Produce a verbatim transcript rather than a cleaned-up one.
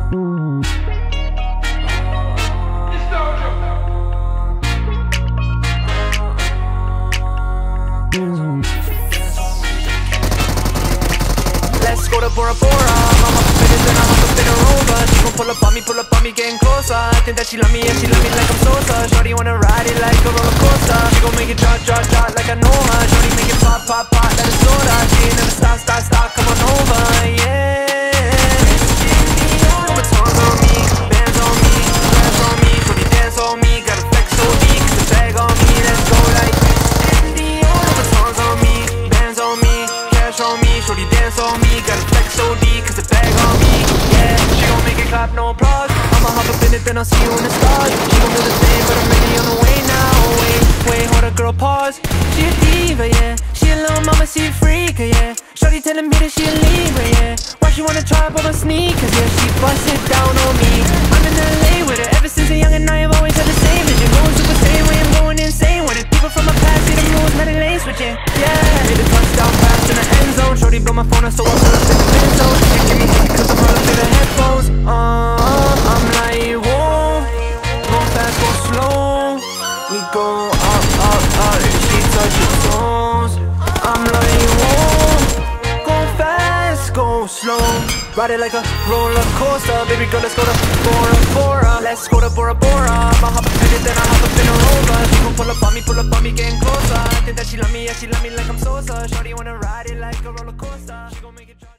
Let's go to Bora Bora. I'm off the finish, then I hop up in her Rover. She gon' pull up on me, pull up on me, getting closer. I think that she love me, yeah, she love me like I'm Sosa. Shorty wanna ride it like a roller coaster. She gon' make it drop, drop, drop like I know her. Shorty make it pop, pop, pop like a soda. She ain't never stop, stop, stop, come on over, yeah. Put my tongue on me, bands on me, flash on me, shorty dance on me. Gotta flex O D, cause the bag on me, let's go like this. Put my tongue on me, bands on me, cash on me, shorty dance on me. Gotta flex O D, cause the bag on me, yeah. She gon' make it clap, no applause. I'ma hop up in it, then I'll see you in the stars. She gon' do the same, but I'm ready on the way now. Wait, wait, hold up, girl, pause. She a diva, yeah. She a little mama, she a freak, yeah. Shorty telling me that she a Libra, yeah. Why she wanna try up on my sneakers, yeah. She bust it down on me. I'm in L A with her ever since a young and I have always had the same vision. Going super same way, I'm going insane with it. People from my past see the moves, not a lane switching, yeah. Made a touchdown pass in the end zone. Shorty blow my phone up, so I pull up in the end zone. She can't give me heat cause I'm running through the headphones. Uh, I'm like, whoa. Go fast, go slow. We go up, up, up, and she touches toes. I'm like, whoa. Go fast, go slow. Ride it like a roller coaster. Baby girl, let's go to Bora Bora. Let's go to Bora Bora. I'ma hop up in it, then I hop up in her Rover. She gon' pull up on me, pull up on me, getting closer. I think that she love me, yeah, she love me like I'm Sosa. Shorty wanna ride it like a roller coaster. She gon' make it drop.